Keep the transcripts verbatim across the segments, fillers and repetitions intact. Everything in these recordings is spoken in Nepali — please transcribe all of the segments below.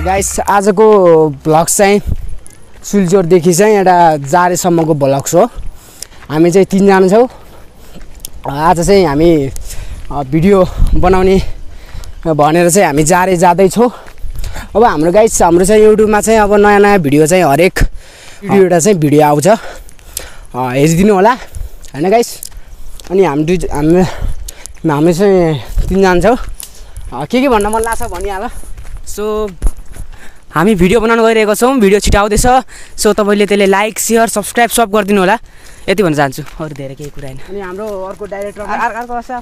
गाइस आजको भ्लग चाहिँ सुलिचौरदेखि चाहिँ एउटा जारेसम्मको भ्लग हो। हामी चाहिँ तीनजना छौँ। आज चाहिँ हामी भिडियो बनाउने भनेर चाहिँ हामी जारे जाँदैछौँ। अब हाम्रो गाइस हाम्रो चाहिँ युट्युबमा चाहिँ अब नयाँ नयाँ भिडियो चाहिँ हरेक भिडियोटा चाहिँ भिडियो आउँछ, हेरिदिनु होला हैन गाइस। अनि हामी दुई हामी हामी चाहिँ तीनजना छौँ। के के भन्न मन लाग्छ भनिहाल। सो हामी भिडियो बनाउन गइरहेको छौँ, भिडियो छिटो आउँदैछ। सो तपाईँले त्यसले लाइक सेयर सब्सक्राइब सब गरिदिनु होला, यति भन्न चाहन्छु। अरू धेरै केही कुरा हैन। अनि हाम्रो अर्को डाइरेक्टर अर्को अवस्था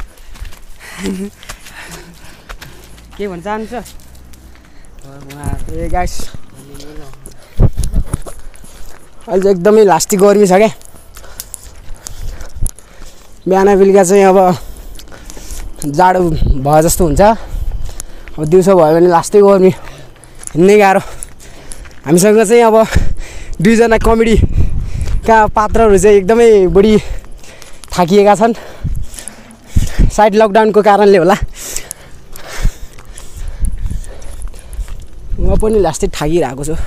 के भन्न चाहन्छ ए गाइस, अहिले चाहिँ एकदमै लास्टी गर्मी छ क्या। बिहान बेलुका चाहिँ अब जाडो भयो जस्तो हुन्छ, अब दिउँसो भयो भने लास्टै गर्मी, हिँड्नै गाह्रो। हामीसँग चाहिँ अब दुईजना कमेडीका पात्रहरू चाहिँ एकदमै बढी थाकिएका छन्, सायद लकडाउनको कारणले होला। म पनि लास्टै थाकिरहेको छु।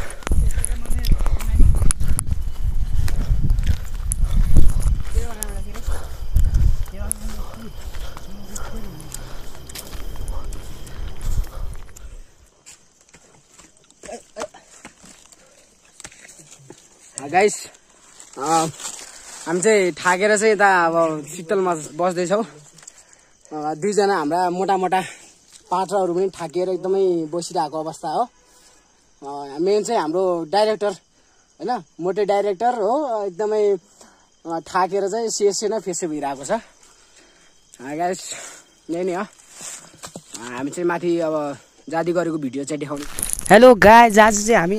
गाइस हामी चाहिँ थाकेर चाहिँ यता अब शीतलमा बस्दैछौँ। दुईजना हाम्रा मोटा मोटा पात्रहरू पनि थाकिएर एकदमै बसिरहेको अवस्था हो। मेन चाहिँ हाम्रो डाइरेक्टर हैन, मोटे डाइरेक्टर हो, एकदमै थाकेर चाहिँ सेसे न फेसे भइरहेको छ। गाइस यही नै हो, हामी चाहिँ माथि अब जाँदै गरेको भिडियो चाहिँ देखाउने। हेलो गाइस, आज चाहिँ हामी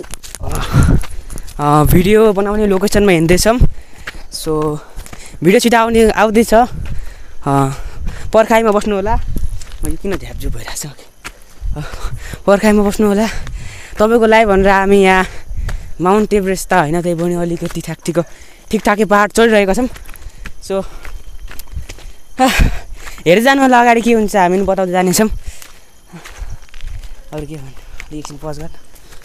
भिडियो बनाउने लोकेसनमा हिँड्दैछौँ। सो भिडियो छिटो आउने आउँदैछ, पर्खाइमा बस्नु होला। मैले किन झ्यापझुप भइरहेको छ, पर्खाइमा बस्नु होला। तपाईँको लाइभ भनेर हामी यहाँ माउन्ट एभरेस्ट त होइन, त्यही पनि अलिकति ठ्याकठिक ठिकठाकै पाहाड चढिरहेका छौँ। सो हेरेर जानु होला अगाडि के हुन्छ, हामी पनि बताउँदै जानेछौँ। अरू के भन्नु, एकछिन पज गर।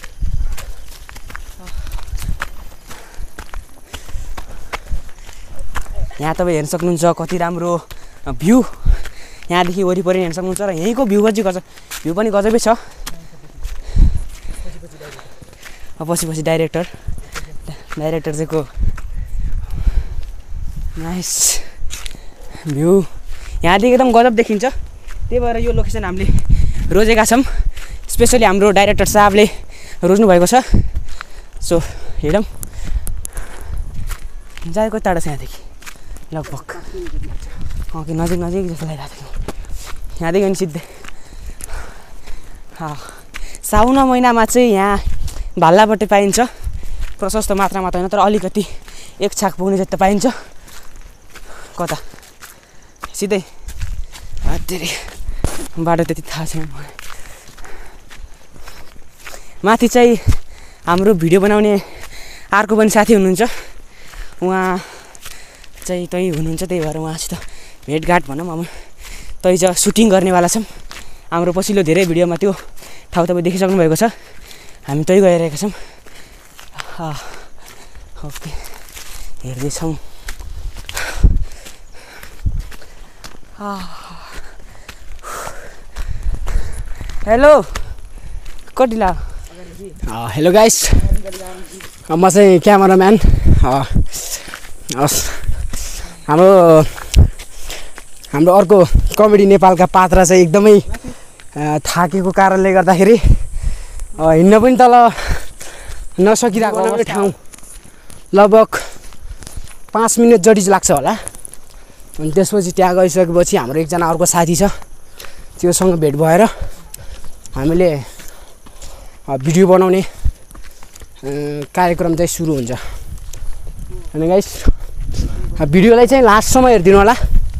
यहाँ तपाईँ हेर्न सक्नुहुन्छ कति राम्रो भ्यू, यहाँदेखि वरिपरि हेर्न सक्नुहुन्छ। र यहीँको भ्यू पनि गजब, भ्यू पनि गजबै छ। पछि पछि डाइरेक्टर डाइरेक्टर चाहिँ को नाइस भ्यू, यहाँदेखि एकदम गजब देखिन्छ। त्यही भएर यो लोकेसन हामीले रोजेका छौँ, स्पेसली हाम्रो डाइरेक्टर साहबले रोज्नु भएको छ। सो हेरौँ जाएको टाढो छ यहाँदेखि, लगभग ओके नजिक नजिक जस्तो लागिरहेको थियो। यहाँदेखि पनि सिधै साउन महिनामा चाहिँ यहाँ भाल्लापट्टि पाइन्छ, प्रशस्त मात्रामा त होइन तर अलिकति एक छाक पुग्ने जति पाइन्छ। कता सिधै धेरै बाटो त्यति थाहा छैन। माथि चाहिँ हाम्रो भिडियो बनाउने अर्को पनि साथी हुनुहुन्छ, उहाँ चाहिँ तै हुनुहुन्छ, त्यही भएर उहाँसित भेटघाट भनौँ। अब तै चाहिँ सुटिङ गर्नेवाला छौँ। हाम्रो पछिल्लो धेरै भिडियोमा त्यो ठाउँ तपाईँ देखिसक्नु भएको छ, हामी तै गइरहेका छौँ। ओके हेर्दैछौँ। हेलो कति ला हेलो गाइस, म चाहिँ क्यामेराम्यान। हस् हाम्रो हाम्रो अर्को कमेडी नेपालका पात्र चाहिँ एकदमै थाकेको कारणले गर्दाखेरि हिँड्न पनि तल नसकिरहेको ठाउँ लगभग पाँच मिनट जति लाग्छ होला। अनि त्यसपछि त्यहाँ गइसकेपछि हाम्रो एकजना अर्को साथी छ, त्योसँग भेट भएर हामीले भिडियो बनाउने कार्यक्रम चाहिँ सुरु हुन्छ। अनि गाइस भिडियोलाई चाहिँ लास्टसम्म हेरिदिनु होला।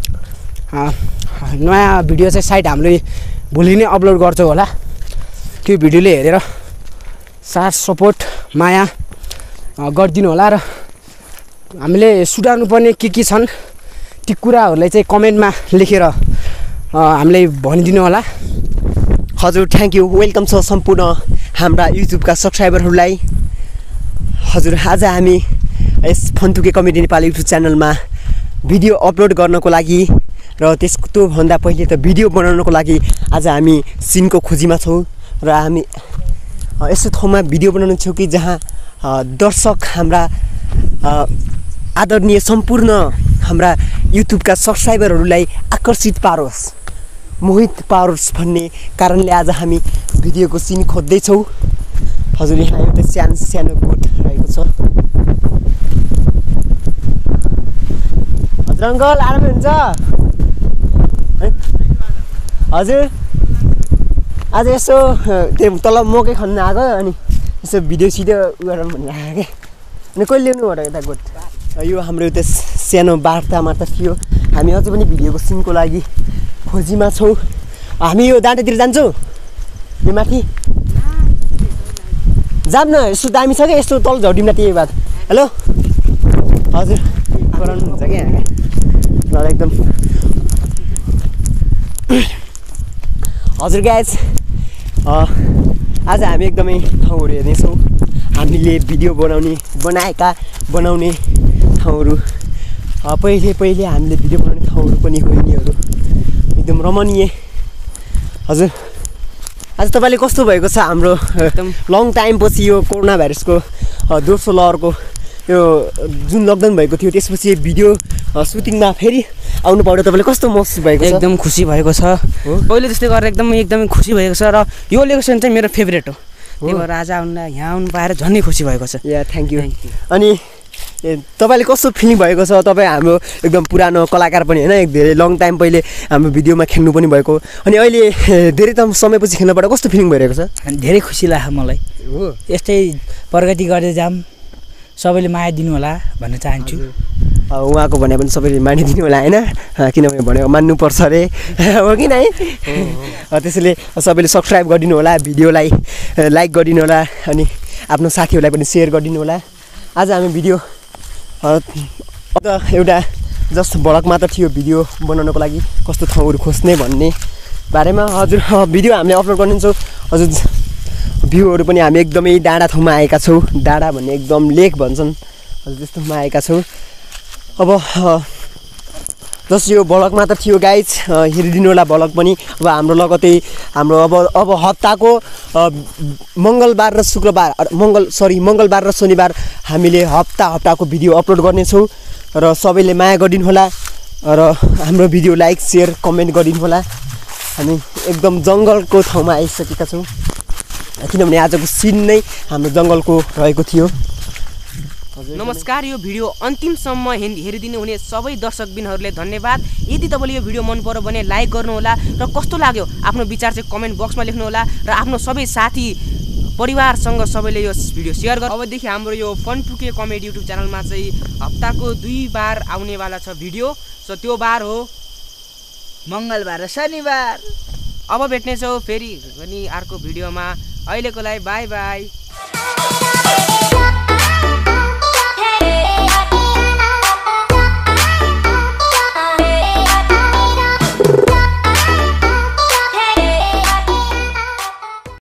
नयाँ भिडियो चाहिँ साइड हामीले भोलि नै अपलोड गर्छौँ होला। त्यो भिडियोले हेरेर साथ सपोर्ट माया गरिदिनु होला। र हामीले सुधार्नु पर्ने के के छन् ती कुराहरूलाई चाहिँ कमेन्टमा लेखेर हामीलाई भनिदिनु होला। हजुर थ्याङ्क यू, वेलकम छ सम्पूर्ण हाम्रा युट्युबका सब्सक्राइबरहरूलाई। हजुर आज हामी यस fun to K comedy Nepal YouTube च्यानलमा भिडियो अपलोड गर्नको लागि र त्यसको भन्दा पहिले त भिडियो बनाउनको लागि आज हामी सिनको खोजीमा छौँ र हामी यस्तो ठाउँमा भिडियो बनाउनु छौँ कि जहाँ दर्शक हाम्रा आदरणीय सम्पूर्ण हाम्रा युट्युबका सब्सक्राइबरहरूलाई आकर्षित पारोस्, मोहित पारोस् भन्ने कारणले आज हामी भिडियोको सिन खोज्दैछौँ। हजुर यहाँ एउटा सानो सानो गोठ रहेको छ। हजुर अङ्कल आराम हुन्छ? हजुर आज यसो त्यो तल मकै खन्न आएको अनि यसो भिडियो सिडियो गरौँ भनेर आएको क्या। अनि कहिले ल्याउनु भयो यता गोठ? यो हाम्रो एउटा सानो वार्ता मात्र थियो। हामी अझै पनि भिडियोको सिनको लागि खोजीमा छौँ। हामी यो डाँडातिर जान्छौँ यो माथि जाऊँ न, यस्तो दामी छ क्या, यस्तो तल झर्दिउँ न त्यही बात। हेलो हजुर गराउनु हुन्छ क्या ल एकदम। हजुर गाइज आज हामी एकदमै ठाउँहरू हेर्नेछौँ। हामीले भिडियो बनाउने बनाएका बनाउने ठाउँहरू पहिले पहिले हामीले भिडियो बनाउने ठाउँहरू पनि हो यिनीहरू, एकदम रमणीय। हजुर आज तपाईँले कस्तो भएको छ? हाम्रो एकदम लङ टाइम पछि यो कोरोना भाइरसको दोस्रो लहरको यो जुन लकडाउन भएको थियो त्यसपछि भिडियो सुटिङमा फेरि आउनु पाउँदा तपाईँले कस्तो महसुस भएको छ? एकदम खुसी भएको छ। पहिले जस्तै गरेर एकदमै एकदमै खुसी भएको छ र यो लोकेसन चाहिँ मेरो फेभरेट हो। त्यही भएर आज आउनु यहाँ आउनु पाएर झन्नै खुसी भएको छ। या थ्याङ्क यू। अनि तपाईँले कस्तो फिलिङ भएको छ? तपाईँ हाम्रो एकदम पुरानो कलाकार पनि होइन, एक धेरै लङ टाइम पहिले हाम्रो भिडियोमा खेल्नु पनि भएको, अनि अहिले धेरै त समयपछि खेल्नबाट कस्तो फिलिङ भइरहेको छ? धेरै खुसी लाग्यो मलाई। हो यस्तै प्रगति गर्दै जाऊँ, सबैले माया दिनु होला भन्न चाहन्छु। उहाँको भने पनि सबैले मानिदिनु होला होइन, किनभने भनेको मान्नुपर्छ अरे हो कि नै? त्यसैले सबैले सब्सक्राइब गरिदिनु होला, भिडियोलाई लाइक गरिदिनु होला, अनि आफ्नो साथीहरूलाई पनि सेयर गरिदिनु होला। आज हामी भिडियो एउटा जस्ट भडक मात्र थियो भिडियो बनाउनको लागि कस्तो ठाउँहरू खोज्ने भन्ने बारेमा। हजुर भिडियो हामीले अपलोड गरिदिन्छौँ। हजुर भ्यूहरू पनि हामी एकदमै डाँडा ठाउँमा आएका छौँ। डाँडा भन्ने एकदम लेक भन्छन्, हजुर त्यस्तोमा आएका छौँ। अब जस्ट यो भ्लग मात्र थियो गाइज, हेरिदिनु होला भ्लग पनि। अब हाम्रो लगतै हाम्रो अब अब हप्ताको मङ्गलबार र शुक्रबार मङ्गल सरी मङ्गलबार र शनिबार हामीले हप्ता हप्ताको भिडियो अपलोड गर्नेछौँ र सबैले माया गरिदिनु होला र हाम्रो भिडियो लाइक सेयर कमेन्ट गरिदिनु होला। हामी एकदम जङ्गलको ठाउँमा आइसकेका छौँ, किनभने आजको सिन नै हाम्रो जङ्गलको रहेको थियो। नमस्कार, यो भिडियो अन्तिमसम्म हेरिदिनु हुने सबै दर्शकबिनहरूले धन्यवाद। यदि तपाईँले यो भिडियो मन पर्यो भने लाइक गर्नुहोला र कस्तो लाग्यो आफ्नो विचार चाहिँ कमेन्ट बक्समा लेख्नुहोला र आफ्नो सबै साथी परिवारसँग सबैले यो भिडियो सेयर गर्नु। अबदेखि हाम्रो यो fun to K comedy YouTube च्यानलमा चाहिँ हप्ताको दुई बार आउनेवाला छ भिडियो। सो त्यो बार हो मङ्गलबार र शनिबार। अब भेट्नेछौँ फेरि पनि अर्को भिडियोमा। अहिलेको लागि बाई बाई।